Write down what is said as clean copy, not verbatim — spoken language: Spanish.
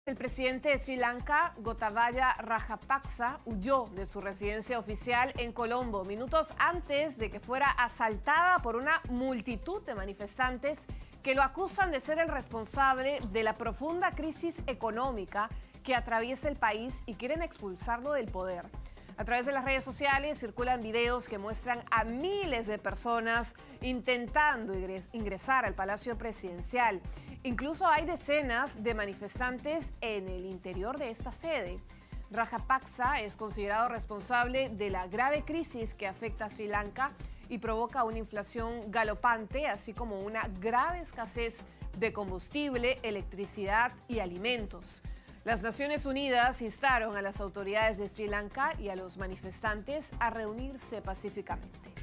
El presidente de Sri Lanka, Gotabaya Rajapaksa, huyó de su residencia oficial en Colombo minutos antes de que fuera asaltada por una multitud de manifestantes que lo acusan de ser el responsable de la profunda crisis económica que atraviesa el país y quieren expulsarlo del poder. A través de las redes sociales circulan videos que muestran a miles de personas intentando ingresar al Palacio Presidencial. Incluso hay decenas de manifestantes en el interior de esta sede. Rajapaksa es considerado responsable de la grave crisis que afecta a Sri Lanka y provoca una inflación galopante, así como una grave escasez de combustible, electricidad y alimentos. Las Naciones Unidas instaron a las autoridades de Sri Lanka y a los manifestantes a reunirse pacíficamente.